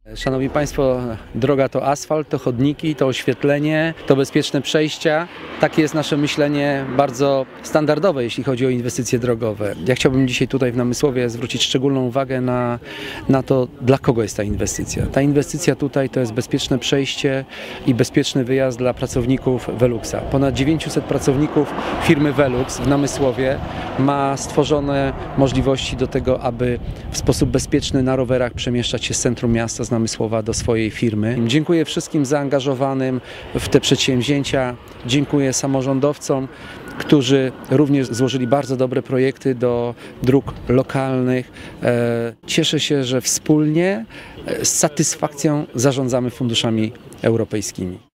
Szanowni Państwo, droga to asfalt, to chodniki, to oświetlenie, to bezpieczne przejścia. Takie jest nasze myślenie bardzo standardowe, jeśli chodzi o inwestycje drogowe. Ja chciałbym dzisiaj tutaj w Namysłowie zwrócić szczególną uwagę na to, dla kogo jest ta inwestycja. Ta inwestycja tutaj to jest bezpieczne przejście i bezpieczny wyjazd dla pracowników Veluxa. Ponad 900 pracowników firmy Velux w Namysłowie ma stworzone możliwości do tego, aby w sposób bezpieczny na rowerach przemieszczać się z centrum miasta, z Namysłowa do swojej firmy. Dziękuję wszystkim zaangażowanym w te przedsięwzięcia. Dziękuję samorządowcom, którzy również złożyli bardzo dobre projekty do dróg lokalnych. Cieszę się, że wspólnie z satysfakcją zarządzamy funduszami europejskimi.